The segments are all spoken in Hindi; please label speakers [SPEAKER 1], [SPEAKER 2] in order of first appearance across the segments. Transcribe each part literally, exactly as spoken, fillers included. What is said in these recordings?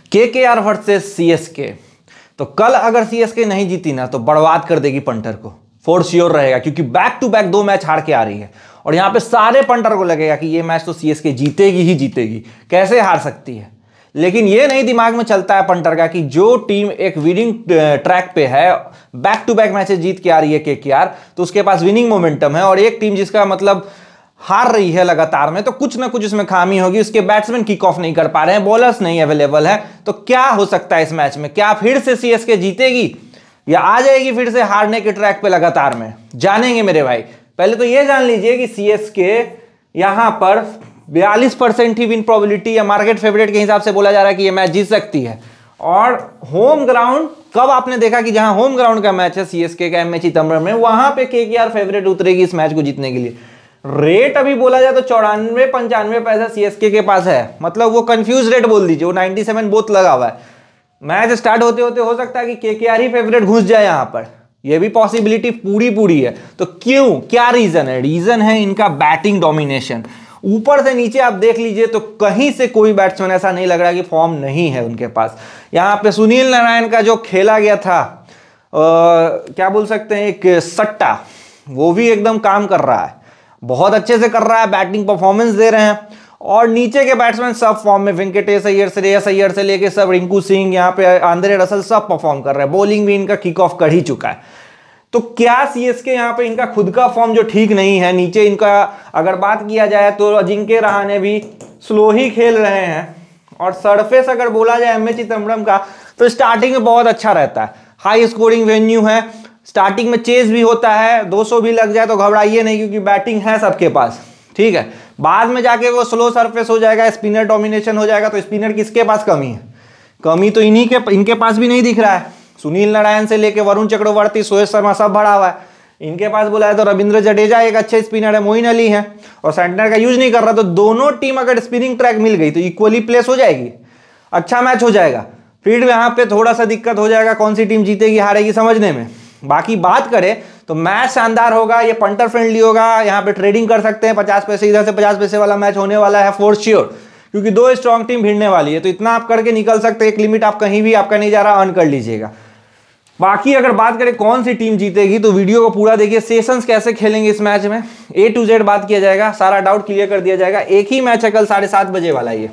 [SPEAKER 1] KKR versus CSK. तो कल अगर सीएसके नहीं जीती ना तो बर्बाद कर देगी पंटर को, फोर श्योर रहेगा, क्योंकि बैक टू बैक दो मैच हार के आ रही है और यहां पे सारे पंटर को लगेगा कि ये मैच तो सीएसके जीतेगी ही जीतेगी, कैसे हार सकती है। लेकिन ये नहीं दिमाग में चलता है पंटर का कि जो टीम एक विनिंग ट्रैक पे है, बैक टू बैक मैचेस जीत के आ रही है केकेआर, तो उसके पास विनिंग मोमेंटम है, और एक टीम जिसका मतलब हार रही है लगातार में, तो कुछ ना कुछ उसमें खामी होगी। उसके बैट्समैन किक ऑफ नहीं कर पा रहे हैं, बॉलर्स नहीं अवेलेबल है, तो क्या हो सकता है इस मैच में? क्या फिर से सीएसके जीतेगी या आ जाएगी फिर से हारने के ट्रैक पे लगातार में? जानेंगे मेरे भाई। पहले तो ये जान लीजिए कि सीएसके यहां पर बयालीस परसेंट ही विन प्रोबेबिलिटी या मार्केट फेवरेट के हिसाब से बोला जा रहा है कि ये मैच जीत सकती है। और होम ग्राउंड, कब आपने देखा कि जहां होम ग्राउंड का मैच है सीएसके का एम ए चिदम्बरम में, वहां पे केकेआर फेवरेट उतरेगी इस मैच को जीतने के लिए। रेट अभी बोला जाए तो चौरानवे पंचानवे पैसा सीएसके के पास है, मतलब वो कंफ्यूज रेट बोल दीजिए, वो सत्तानवे बोथ लगा हुआ है। मैच स्टार्ट होते होते हो सकता है कि केकेआर ही फेवरेट घुस जाए यहां पर, ये भी पॉसिबिलिटी पूरी पूरी है। तो क्यों, क्या रीजन है? रीजन है इनका बैटिंग डोमिनेशन। ऊपर से नीचे आप देख लीजिए तो कहीं से कोई बैट्समैन ऐसा नहीं लग रहा कि फॉर्म नहीं है उनके पास। यहां पे सुनील नारायण का जो खेला गया था आ, क्या बोल सकते हैं, एक सट्टा, वो भी एकदम काम कर रहा है, बहुत अच्छे से कर रहा है, बैटिंग परफॉर्मेंस दे रहे हैं। और नीचे के बैट्समैन सब फॉर्म में, वेंकटेश अय्यर से श्रेयस अय्यर से लेके सब, रिंकू सिंह, यहाँ पे आंद्रे रसल, सब परफॉर्म कर रहे हैं। बॉलिंग भी इनका किक ऑफ कर ही चुका है। तो क्या सीएसके यहाँ पे इनका खुद का फॉर्म जो ठीक नहीं है, नीचे इनका अगर बात किया जाए तो अजिंक्य रहाणे भी स्लो ही खेल रहे हैं। और सरफेस अगर बोला जाए एम ए चिदम्बरम का, तो स्टार्टिंग में बहुत अच्छा रहता है, हाई स्कोरिंग वेन्यू है, स्टार्टिंग में चेज भी होता है, दो सौ भी लग जाए तो घबराइए नहीं, क्योंकि बैटिंग है सबके पास, ठीक है। बाद में जाके वो स्लो सरफेस हो जाएगा, स्पिनर डोमिनेशन हो जाएगा, तो स्पिनर किसके पास कमी है? कमी तो इन्हीं के, इनके पास भी नहीं दिख रहा है। सुनील नारायण से लेके वरुण चक्रवर्ती, सोहेब शर्मा सब भरा हुआ है इनके पास। बोला है तो रविंद्र जडेजा एक अच्छे स्पिनर है, मोइन अली है, और सेंटर का यूज नहीं कर रहा। तो दोनों टीम अगर स्पिनिंग ट्रैक मिल गई तो इक्वली प्लेस हो जाएगी, अच्छा मैच हो जाएगा। फिर यहाँ पे थोड़ा सा दिक्कत हो जाएगा कौन सी टीम जीतेगी हारेगी समझने में। बाकी बात करें तो मैच शानदार होगा, ये पंटर फ्रेंडली होगा, यहाँ पे ट्रेडिंग कर सकते हैं, पचास पैसे इधर से पचास पैसे वाला मैच होने वाला है फॉर श्योर, क्योंकि दो स्ट्रॉन्ग टीम भिड़ने वाली है। तो इतना आप करके निकल सकते हैं, एक लिमिट आप कहीं भी आपका नहीं जा रहा, अर्न कर लीजिएगा। बाकी अगर बात करें कौन सी टीम जीतेगी तो वीडियो को पूरा देखिए, सेशंस कैसे खेलेंगे इस मैच में, ए टू जेड बात किया जाएगा, सारा डाउट क्लियर कर दिया जाएगा। एक ही मैच है कल साढ़े सात बजे वाला ये।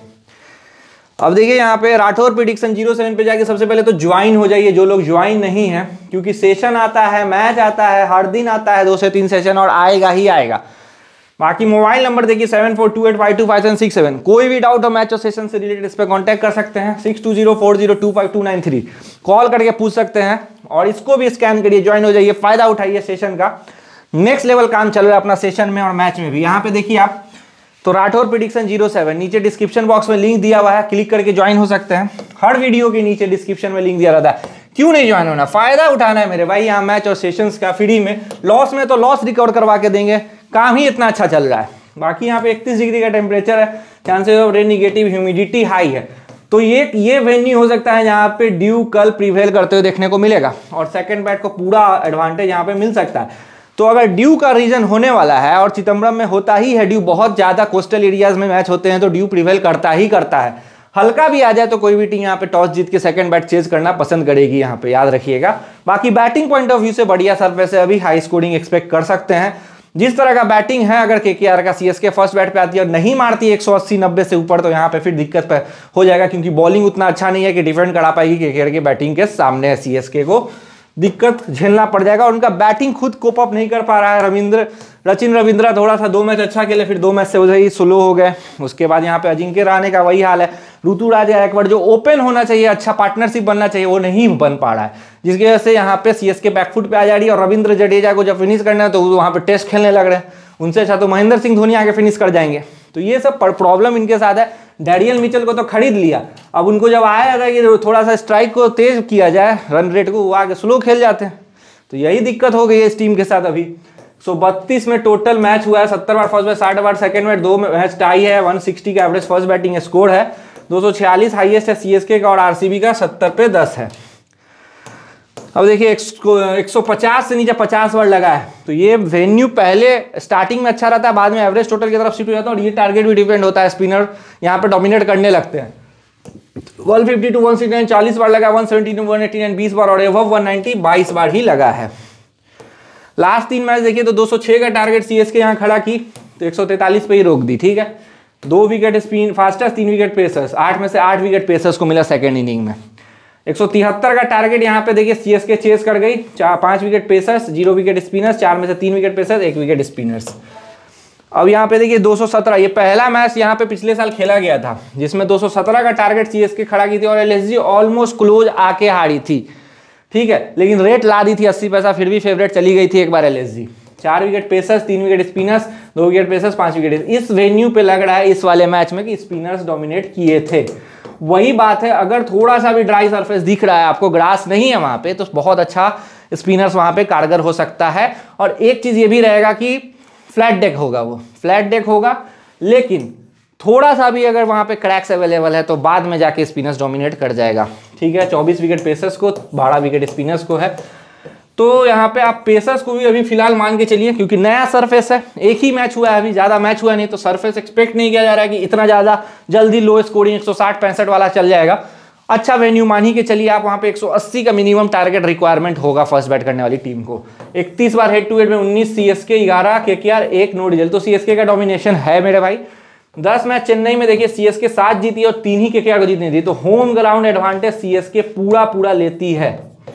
[SPEAKER 1] अब देखिए यहाँ पे राठौर प्रिडिक्शन जीरो सेवन पे जाके सबसे पहले तो ज्वाइन हो जाइए जो लोग ज्वाइन नहीं है, क्योंकि सेशन आता है, मैच आता है, हर दिन आता है दो से तीन सेशन, और आएगा ही आएगा। बाकी मोबाइल नंबर देखिए seven four two eight five two five seven six seven, कोई भी डाउट हो मैच और सेशन से रिलेटेड इस पर कॉन्टैक्ट कर सकते हैं। Six two zero four zero two five two nine three call करके पूछ सकते हैं, और इसको भी स्कैन करिए, ज्वाइन हो जाइए, फायदा उठाइए सेशन का। नेक्स्ट लेवल काम चल रहा है अपना सेशन में और मैच में भी। यहाँ पे देखिए आप, तो राठौर प्रिडिक्शन जीरो सेवन, नीचे डिस्क्रिप्शन बॉक्स में लिंक दिया हुआ है, क्लिक करके ज्वाइन हो सकते हैं। हर वीडियो के नीचे डिस्क्रिप्शन में लिंक दिया रहता है। क्यों नहीं ज्वाइन होना, फायदा उठाना है मेरे भाई, यहाँ मैच और सेशंस का फ्री में। लॉस में तो लॉस रिकवर करवा के देंगे, काम ही इतना अच्छा चल रहा है। बाकी यहाँ पे इकतीस डिग्री का टेम्परेचर है, chances of rain negative, humidity high है। तो ये ये वेन्यू हो सकता है जहाँ पे ड्यू कल प्रिवेल करते हुए देखने को मिलेगा, और सेकंड बैट को पूरा एडवांटेज यहाँ पे मिल सकता है। तो अगर ड्यू का रीजन होने वाला है, और चिदम्बरम में होता ही है ड्यू, बहुत ज्यादा कोस्टल एरियाज में मैच होते हैं तो ड्यू प्रिवेल करता ही करता है। हल्का भी आ जाए तो कोई भी टीम यहाँ पे टॉस जीत के सेकंड बैट चेज करना पसंद करेगी, यहाँ पे याद रखिएगा। बाकी बैटिंग पॉइंट ऑफ व्यू से बढ़िया सरफेस है, अभी हाई स्कोरिंग एक्सपेक्ट कर सकते हैं। जिस तरह का बैटिंग है, अगर केकेआर का सीएसके फर्स्ट बैट पे आती है और नहीं मारती एक सौ अस्सी नब्बे से ऊपर, तो यहाँ पे फिर दिक्कत पे हो जाएगा, क्योंकि बॉलिंग उतना अच्छा नहीं है कि डिफेंड करा पाएगी केकेआर की बैटिंग के सामने। सीएसके को दिक्कत झेलना पड़ जाएगा, और उनका बैटिंग खुद कोप अप नहीं कर पा रहा है। रविंद्र रचिन रविंद्रा थोड़ा सा दो मैच अच्छा खेले, फिर दो मैच से वही स्लो हो गए। उसके बाद यहाँ पे अजिंक्य रहाणे का वही हाल है। ऋतुराज गायकवाड़ जो ओपन होना चाहिए, अच्छा पार्टनरशिप बनना चाहिए, वो नहीं बन पा रहा है, जिसकी वजह से यहाँ पे सीएसके बैकफुट पे आ जा रही है। और रविंद्र जडेजा को जब फिनिश करना है तो वहाँ पे टेस्ट खेलने लग रहे हैं, उनसे अच्छा तो महेंद्र सिंह धोनी आगे फिनिश कर जाएंगे। तो ये सब प्रॉब्लम इनके साथ है। डैरियल मिचेल को तो खरीद लिया, अब उनको जब आया था कि थोड़ा सा स्ट्राइक को तेज किया जाए, रन रेट को, वो आगे स्लो खेल जाते हैं। तो यही दिक्कत हो गई है इस टीम के साथ अभी। सो बत्तीस में टोटल मैच हुआ है, सत्तर बार फर्स्ट बैट, साठ बार सेकंड बैट, दो मैच टाई है, एक सौ साठ का एवरेज फर्स्ट बैटिंग स्कोर है, दो सौ छियालीस हाईएस्ट है सीएसके का, और आरसीबी का सत्तर पे दस है। अब देखिए एक सौ पचास से नीचे पचास बार लगा है, तो ये वेन्यू पहले स्टार्टिंग में अच्छा रहता है, बाद में एवरेज टोटल की तरफ शिफ्ट हो जाता है, और ये टारगेट भी डिपेंड होता है, स्पिनर यहाँ पे डोमिनेट करने लगते हैं। One fifty two one sixty nine चालीस बार लगा, one seventy two one eighty nine बीस बार और एबव वन नाइंटी बाईस बार ही लगा है। लास्ट तीन मैच देखिए तो दो सौ छह का टारगेट सीएसके यहाँ खड़ा की तो एक सौ तैंतालीस पे ही रोक दी, ठीक है। दो विकेट स्पिन फास्टर्स, तीन विकेट पेसर्स, आठ में से आठ विकेट पेसर्स को मिला सेकेंड इनिंग में। एक सौ तिहत्तर का टारगेट यहाँ पे देखिए सीएसके चेस कर गई, चार पांच wicket pacers, zero wicket spinners, चार में से तीन विकेट पेसर्स, एक विकेट स्पिनर्स। अब यहाँ पे देखिए दो सौ सत्रह, ये पहला मैच यहाँ पे पिछले साल खेला गया था जिसमें दो सौ सत्रह का टारगेट सीएसके खड़ा की थी और एलएसजी ऑलमोस्ट क्लोज आके हारी थी, ठीक है, लेकिन रेट ला दी थी अस्सी पैसा, फिर भी फेवरेट चली गई थी एक बार एलएसजी। चार विकेट पेसर्स, तीन विकेट स्पिनर्स, दो विकेट पेसर्स, पांच विकेट। इस वेन्यू पे लग रहा है इस वाले मैच में कि स्पिनर्स डोमिनेट किए थे। वही बात है, अगर थोड़ा सा भी ड्राई सरफेस दिख रहा है आपको, ग्रास नहीं है वहां पे, तो बहुत अच्छा स्पिनर्स वहां पे कारगर हो सकता है। और एक चीज ये भी रहेगा कि फ्लैट डेक होगा, वो फ्लैट डेक होगा, लेकिन थोड़ा सा भी अगर वहां पे क्रैक्स अवेलेबल है तो बाद में जाके स्पिनर्स डोमिनेट कर जाएगा, ठीक है। चौबीस विकेट पेसर्स को, बारह विकेट स्पिनर्स को है, तो यहाँ पे आप पेसर्स को भी अभी फिलहाल मान के चलिए, क्योंकि नया सरफेस है, एक ही मैच हुआ है, अभी ज्यादा मैच हुआ नहीं, तो सरफेस एक्सपेक्ट नहीं किया जा रहा है कि इतना ज्यादा जल्दी लो स्कोरिंग एक सौ साठ पैंसठ वाला चल जाएगा। अच्छा वेन्यू मान ही के चलिए आप, वहां पे एक सौ अस्सी का मिनिमम टारगेट रिक्वायरमेंट होगा फर्स्ट बैट करने वाली टीम को। इकतीस बार हेड टू हेड में उन्नीस सीएसके, ग्यारह केकेआर, एक नो डीजल, तो सीएसके का डोमिनेशन है मेरे भाई। दस मैच चेन्नई में देखिए सीएसके सात जीती और तीन ही केकेआर को जीतनी थी, तो होम ग्राउंड एडवांटेज सीएसके पूरा पूरा लेती है,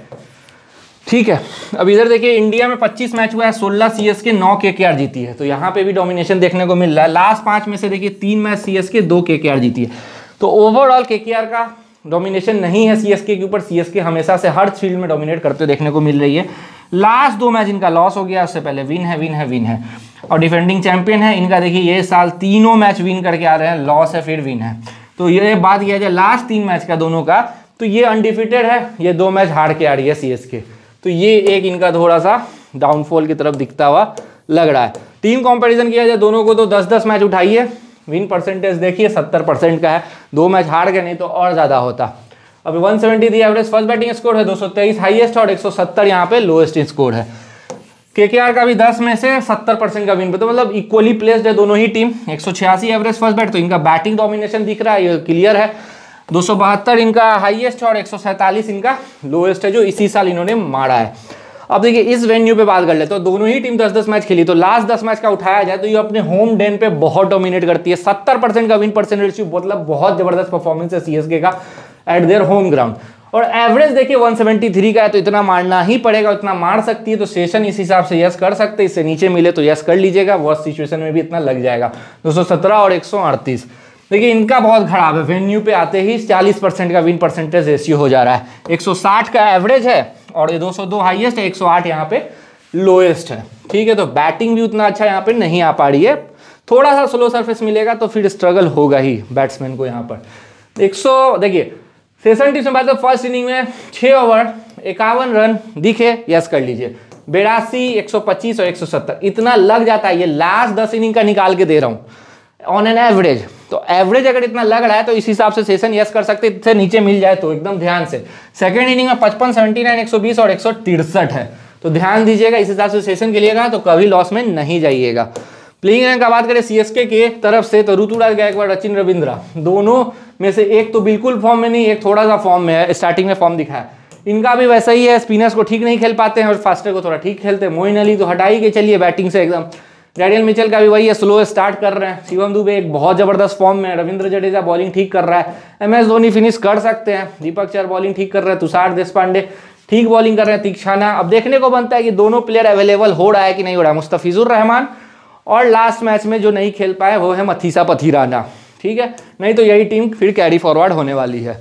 [SPEAKER 1] ठीक है। अब इधर देखिए इंडिया में पच्चीस मैच हुआ है, सोलह सीएसके, नौ केकेआर जीती है, तो यहाँ पे भी डोमिनेशन देखने को मिल रहा है। लास्ट पांच में से देखिए तीन मैच सीएसके, दो केकेआर जीती है, तो ओवरऑल केकेआर का डोमिनेशन नहीं है सीएसके के ऊपर। सीएसके हमेशा से हर फील्ड में डोमिनेट करते देखने को मिल रही है। लास्ट दो मैच इनका लॉस हो गया, उससे पहले विन है विन है विन है, और डिफेंडिंग चैंपियन है इनका। देखिए ये साल तीनों मैच विन करके आ रहे हैं, लॉस है फिर विन है, तो ये बात किया जाए लास्ट तीन मैच का दोनों का, तो ये अनडिफिटेड है, ये दो मैच हार के आ रही है सीएसके, तो ये एक इनका थोड़ा सा डाउनफॉल की तरफ दिखता हुआ लग रहा है। टीम कंपैरिजन किया जाए दोनों को तो दस दस मैच उठाई है, विन परसेंटेज देखिए सत्तर परसेंट का है, दो मैच हार गए नहीं तो और ज्यादा होता। अब एक सौ सत्तर the average first batting score है, दो सौ तेईस हाईएस्ट और एक सौ सत्तर यहाँ पे लोएस्ट स्कोर है। केकेआर का भी दस में से सत्तर परसेंट का विन, तो मतलब इक्वली प्लेस्ड है दोनों ही टीम। एक सौ छियासी एवरेज फर्स्ट बैट, तो इनका बैटिंग डोमिनेशन दिख रहा है, ये क्लियर है। दो सौ बहत्तर इनका हाईएस्ट और एक सौ सैंतालीस इनका लोएस्ट है, जो इसी साल इन्होंने मारा है। अब देखिए इस वेन्यू पे बात कर ले तो दोनों ही टीम दस दस मैच खेली, तो लास्ट दस मैच का उठाया जाए तो ये अपने होम डेन पे बहुत डोमिनेट करती है। सत्तर परसेंट का विन परसेंट रेशियो, मतलब बहुत जबरदस्त परफॉर्मेंस है सीएसके का एट देयर होम ग्राउंड। और एवरेज देखिए एक सौ तिहत्तर का है, तो इतना मारना ही पड़ेगा, इतना मार सकती है, तो सेशन इस हिसाब से यस कर सकते हैं, इससे नीचे मिले तो यस कर लीजिएगा, वर्स्ट सिचुएशन में भी इतना लग जाएगा। दो सौ सत्रह और एक सौ अड़तीस देखिए इनका बहुत खराब है, वेन्यू पे आते ही चालीस परसेंट का विन परसेंटेज रेशियो हो जा रहा है। एक सौ साठ का एवरेज है और ये दो सौ दो हाईएस्ट है, एक सौ आठ यहाँ पे लोएस्ट है, ठीक है। तो बैटिंग भी उतना अच्छा यहाँ पे नहीं आ पा रही है, थोड़ा सा स्लो सरफेस मिलेगा तो फिर स्ट्रगल होगा ही बैट्समैन को यहाँ पर। एक सौ देखिए सेशन टीम से बात, फर्स्ट इनिंग में छः ओवर इक्यावन रन दिखे, यस कर लीजिए। बेरासी, एक सौ पच्चीस और एक सौ सत्तर इतना लग जाता है, ये लास्ट दस इनिंग का निकाल के दे रहा हूँ ऑन एन एवरेज, तो एवरेज अगर इतना लग रहा है तो इस हिसाब से सेशन यस कर सकते, इससे नीचे मिल जाए तो एकदम ध्यान से। सेकंड इनिंग में पचपन, सेवेंटी नाइन, एक सौ बीस और एक सौ तिरसठ है, तो ध्यान दीजिएगा, इस हिसाब से सेशन खेलिएगा तो कभी लॉस में नहीं जाइएगा। प्लेइंग रैंक का बात करें सीएसके के तरफ से तो ऋतुराज गायकवाड़, रचिन रविंद्रा, दोनों में से एक तो बिल्कुल फॉर्म में नहीं, एक थोड़ा सा फॉर्म में है, स्टार्टिंग में फॉर्म दिखा है, इनका भी वैसा ही है। स्पिनर्स को ठीक नहीं खेल पाते हैं और फास्टर को थोड़ा ठीक खेलते हैं। मोइन अली तो हटा ही के चलिए बैटिंग से एकदम। डैनियल मिचेल का भी वही है, स्लो स्टार्ट कर रहे हैं। शिवम दुबे एक बहुत जबरदस्त फॉर्म में है। रविंद्र जडेजा बॉलिंग ठीक कर रहा है। एम एस धोनी फिनिश कर सकते हैं। दीपक चहर बॉलिंग ठीक कर रहे हैं। तुषार देशपांडे ठीक बॉलिंग कर रहे हैं। तीक्षाना, अब देखने को बनता है कि दोनों प्लेयर अवेलेबल हो रहा है कि नहीं हो रहा है। मुस्तफिजुर रहमान और लास्ट मैच में जो नहीं खेल पाए वो है मथीसा पथीराना, ठीक है, नहीं तो यही टीम फिर कैरी फॉरवर्ड होने वाली है।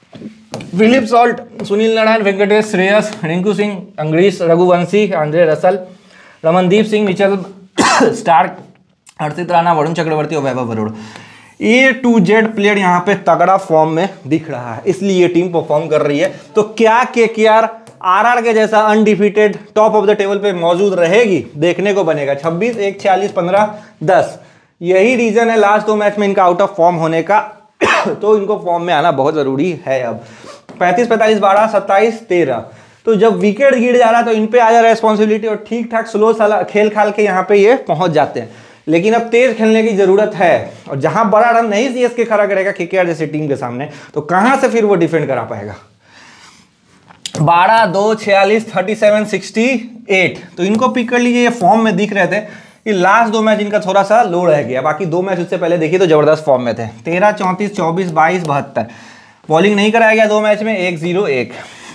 [SPEAKER 1] Phillip Salt, Sunil Narine, Venkatesh, Shreyas, Rinku Singh, Angkrish, Raghuvanshi, Andre Russell, Ramandeep Singh, Mitchell Starc, Harshit Rana, Varun Chakravarthy और Vaibhav Arora, A to Z player यहाँ पे तगड़ा फॉर्म में दिख रहा है, इसलिए ये टीम परफॉर्म कर रही है। तो क्या केकेआर आरआर के जैसा undefeated top of the table पे मौजूद रहेगी, देखने को बनेगा। छब्बीस, एक, छियालीस, पंद्रह, दस, यही रीजन है लास्ट दो मैच में इनका आउट ऑफ फॉर्म होने का। तो इनको फॉर्म में आना बहुत जरूरी है। अब पैंतीस, पैंतालीस, बारह, सत्ताईस, तेरह, तो जब विकेट गिर जा रहा है तो इन पे आ जा रहा है रिस्पॉन्सिबिलिटी और ठीक ठाक स्लो खेल खाल के यहाँ पे ये पहुंच जाते हैं। लेकिन अब तेज खेलने की जरूरत है, और जहां बड़ा रन नहीं सीएसके खड़ा करेगा केकेआर जैसे टीम के सामने, तो कहां से फिर वो डिफेंड करा पाएगा। बारह दो छियालीस थर्टी सेवन सिक्सटी एट, तो इनको पिक कर लीजिए। ये फॉर्म में दिख रहे थे कि लास्ट दो मैच इनका थोड़ा सा लो रह गया, बाकी दो मैच उससे पहले देखिए तो जबरदस्त फॉर्म में थे। तेरह चौंतीस चौबीस बाईस बहत्तर, बॉलिंग नहीं कराया गया दो मैच में, एक जीरो एक।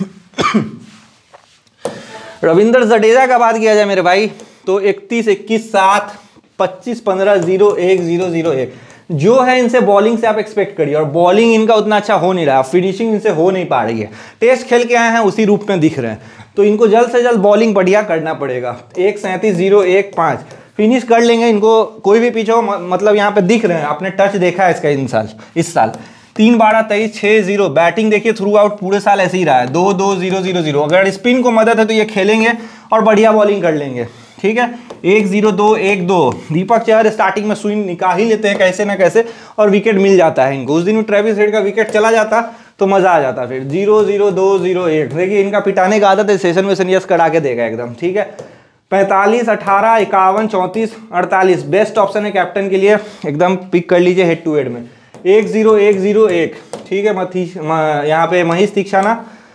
[SPEAKER 1] रविंद्र जडेजा का बात किया जाए मेरे भाई, तो इकतीस इक्कीस सात पच्चीस पंद्रह जीरो एक जीरो जीरो एक, जो है इनसे बॉलिंग से आप एक्सपेक्ट करिए, और बॉलिंग इनका उतना अच्छा हो नहीं रहा, फिनिशिंग इनसे हो नहीं पा रही है। टेस्ट खेल के आए हैं उसी रूप में दिख रहे हैं, तो इनको जल्द से जल्द बॉलिंग बढ़िया करना पड़ेगा। एक सैंतीस जीरो एक पाँच फिनिश कर लेंगे इनको, कोई भी पीछे हो, मतलब यहाँ पे दिख रहे हैं, आपने टच देखा है इसका इन साल इस साल। तीन बारह तेईस छः जीरो, बैटिंग देखिए थ्रू आउट पूरे साल ऐसे ही रहा है, दो दो जीरो जीरो जीरो। अगर स्पिन को मदद है तो ये खेलेंगे और बढ़िया बॉलिंग कर लेंगे, ठीक है। एक जीरो दो एक दो, दीपक चहर स्टार्टिंग में स्विंग निकाल ही लेते हैं कैसे ना कैसे, और विकेट मिल जाता है इनको। उस दिन ट्रेविस हेड का विकेट चला जाता तो मजा आ जाता। फिर जीरो जीरो दो जीरो एक, देखिए इनका पिटाने का आदत है, सेशन में सनियस करा के देगा एकदम, ठीक है। पैंतालीस अठारह इक्यावन चौंतीस अड़तालीस, बेस्ट ऑप्शन है कैप्टन के लिए, एकदम पिक कर लीजिए हेड टू हेड में। एक जीरो एक जीरो एक, ठीक है। मथी यहाँ पे महेश तीक्षाना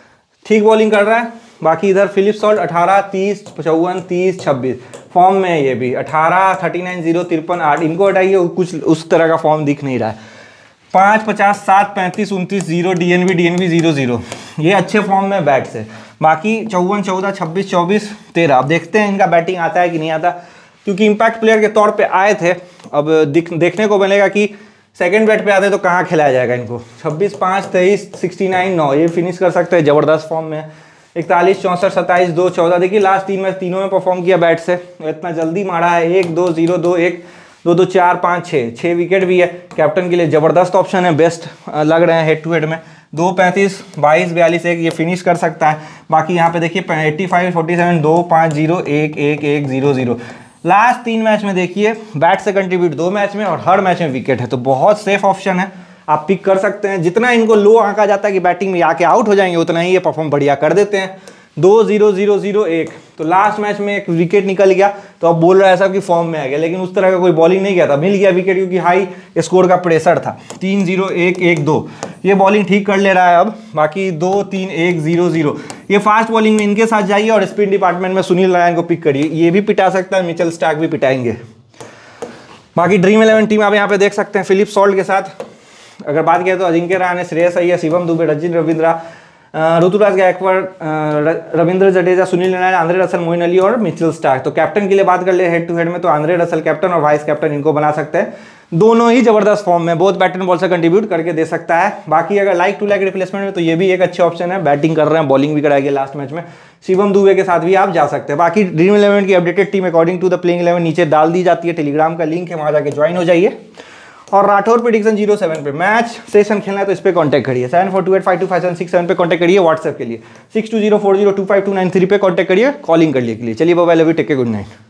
[SPEAKER 1] ठीक बॉलिंग कर रहा है, बाकी इधर फिलिप सॉल्ट अठारह तीस चौवन तीस छब्बीस फॉर्म में है ये भी, अठारह थर्टी नाइन जीरो तिरपन आठ, इनको हटाइए, कुछ उस तरह का फॉर्म दिख नहीं रहा है। पाँच पचास सात पैंतीस उनतीस zero, DNB DNB zero zero, ये अच्छे फॉर्म में बैट से। बाकी चौवन चौदह छब्बीस चौबीस तेरह, अब देखते हैं इनका बैटिंग आता है कि नहीं आता, क्योंकि इम्पैक्ट प्लेयर के तौर पर आए थे। अब दिख देखने को मिलेगा कि सेकंड बैट पे आते तो कहाँ खिलाया जाएगा इनको। छब्बीस पाँच तेईस सिक्सटी नाइन नौ, ये फिनिश कर सकते हैं, जबरदस्त फॉर्म में। इकतालीस चौंसठ सत्ताईस दो चौदह, देखिए लास्ट तीन मैच तीनों में परफॉर्म किया बैट से, इतना जल्दी मारा है। एक दो जीरो दो एक दो दो चार पाँच छः, छः विकेट भी है, कैप्टन के लिए जबरदस्त ऑप्शन है, बेस्ट लग रहे हैं हेड टू हेड में। दो पैंतीस बाईस बयालीस एक, ये फिनिश कर सकता है। बाकी यहाँ पे देखिए एट्टी फाइव फोर्टी सेवन दो पाँच जीरो एक एक एक जीरो जीरो, लास्ट तीन मैच में देखिए बैट से कंट्रीब्यूट दो मैच में, और हर मैच में विकेट है, तो बहुत सेफ ऑप्शन है, आप पिक कर सकते हैं। जितना इनको लो आंका जाता है कि बैटिंग में आके आउट हो जाएंगे, उतना ही ये परफॉर्म बढ़िया कर देते हैं। दो जीरो जीरो जीरो एक, तो लास्ट मैच में एक विकेट निकल गया, तो अब बोल रहा है सब कि फॉर्म में आ गया, लेकिन उस तरह का कोई बॉलिंग नहीं किया था, मिल गया विकेट क्योंकि हाई स्कोर का प्रेशर था। तीन जीरो एक एक दो, ये बॉलिंग ठीक कर ले रहा है अब। बाकी दो तीन एक जीरो जीरो, ये फास्ट बॉलिंग में इनके साथ जाइए, और स्पिन डिपार्टमेंट में सुनील नारायण को पिक करिए, ये भी पिटा सकता है, मिचेल स्टार्क भी पिटाएंगे। बाकी ड्रीम इलेवन टीम आप यहाँ पे देख सकते हैं, फिलिप सॉल्ट के साथ अगर बात किया तो अजिंक्य रहाणे, श्रेयस अय्यर, शिवम दुबे, रचिन रविंद्रा, ऋतुराज गायकवाड़, रविंद्र जडेजा, सुनील नारायण, आंद्रे रसल, मोइन अली और मिचेल स्टार्क। तो कैप्टन के लिए बात कर ले हेड टू हेड में, तो आंद्रे रसल कैप्टन और वाइस कैप्टन इनको बना सकते हैं, दोनों ही जबरदस्त फॉर्म में, बहुत बैट एंड बॉल से कंट्रीब्यूट करके दे सकता है। बाकी अगर लाइक टू लाइक रिप्लेसमेंट में, तो ये भी एक अच्छे ऑप्शन है, बैटिंग कर रहे हैं, बॉलिंग भी कराएंगे लास्ट मैच में, शिवम दुबे के साथ भी आप जा सकते हैं। बाकी ड्रीम इलेवन की updated team according to the playing eleven नीचे डाल दी जाती है, टेलीग्राम का लिंक है, वहाँ जाके ज्वाइन हो जाइए। और राठौर प्रेडिक्शन जीरो सेवन पे मैच सेशन खेलना है तो इस पे कांटेक्ट करिए, seven four two eight five two five seven six seven पे कांटेक्ट करिए। व्हाट्सएप के लिए six two zero four zero two five two nine three पे कांटेक्ट करिए, कॉलिंग कर लिए के लिए। चलिए bye, love you, take care, good night.